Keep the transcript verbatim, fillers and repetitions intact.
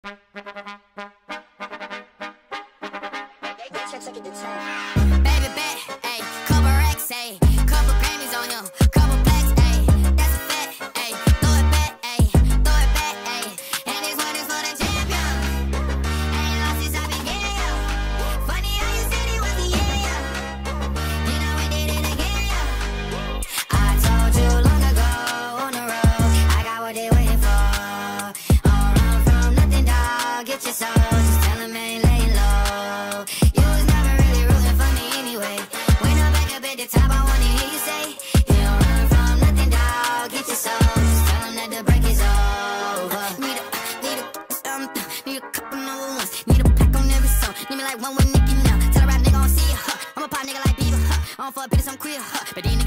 Baby bet, ayy, couple racks, ayy, couple Grammys on you, couple plaques, ayy, that's a fact, ayy, throw it back, ayy, throw it back, ayy, and this one is for the champion. Ain't lost since I began, yeah. Funny how you said it was the year, yeah. Then I went did it again, yeah. I told you long ago on the road, I got what they waiting for. All run from nothing, dog, get your soul, just tell them ain't laying low. You was never really rooting for me anyway. When I'm back up at the top, I wanna hear you say, you don't run from nothing, dog, get your soul, just tell them that the break is over. Need a, need a, um, need a couple number ones, need a pack on every song, need me like one with Nicki now. Tell a rap nigga I don't see ya, huh. I'm a pop nigga like Bieber, huh. I don't fuck bitches, I'm queer, huh. But these